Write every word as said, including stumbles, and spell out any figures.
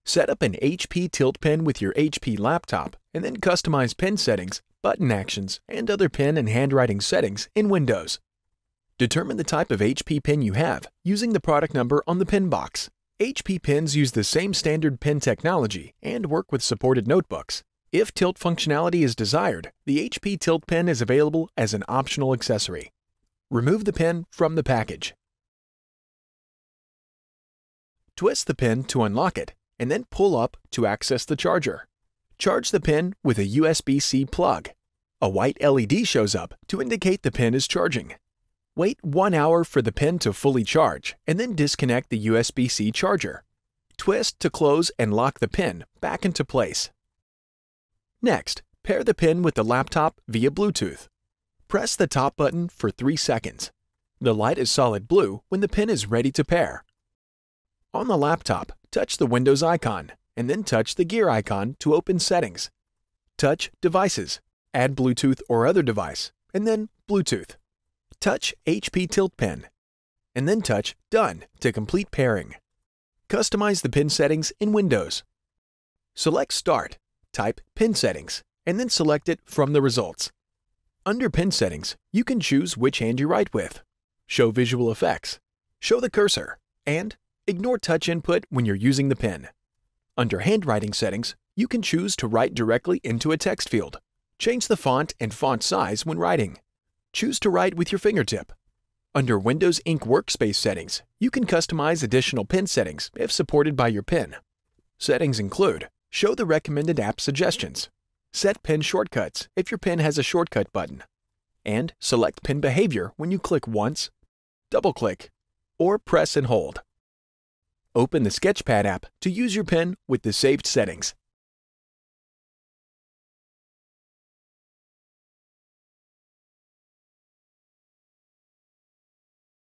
Set up an H P tilt pen with your H P laptop and then customize pen settings, button actions, and other pen and handwriting settings in Windows. Determine the type of H P pen you have using the product number on the pen box. H P pens use the same standard pen technology and work with supported notebooks. If tilt functionality is desired, the H P tilt pen is available as an optional accessory. Remove the pen from the package. Twist the pen to unlock it, and then pull up to access the charger. Charge the pen with a U S B C plug. A white L E D shows up to indicate the pen is charging. Wait one hour for the pen to fully charge, and then disconnect the U S B C charger. Twist to close and lock the pen back into place. Next, pair the pen with the laptop via Bluetooth. Press the top button for three seconds. The light is solid blue when the pen is ready to pair. On the laptop, touch the Windows icon, and then touch the gear icon to open settings. Touch Devices, add Bluetooth or other device, and then Bluetooth. Touch H P Tilt Pen, and then touch Done to complete pairing. Customize the pen settings in Windows. Select Start, type Pen Settings, and then select it from the results. Under Pen Settings, you can choose which hand you write with, show visual effects, show the cursor, and ignore touch input when you're using the pen. Under Handwriting Settings, you can choose to write directly into a text field. Change the font and font size when writing. Choose to write with your fingertip. Under Windows Ink Workspace Settings, you can customize additional pen settings if supported by your pen. Settings include show the recommended app suggestions, set pen shortcuts if your pen has a shortcut button, and select pen behavior when you click once, double-click, or press and hold. Open the Sketchpad app to use your pen with the saved settings.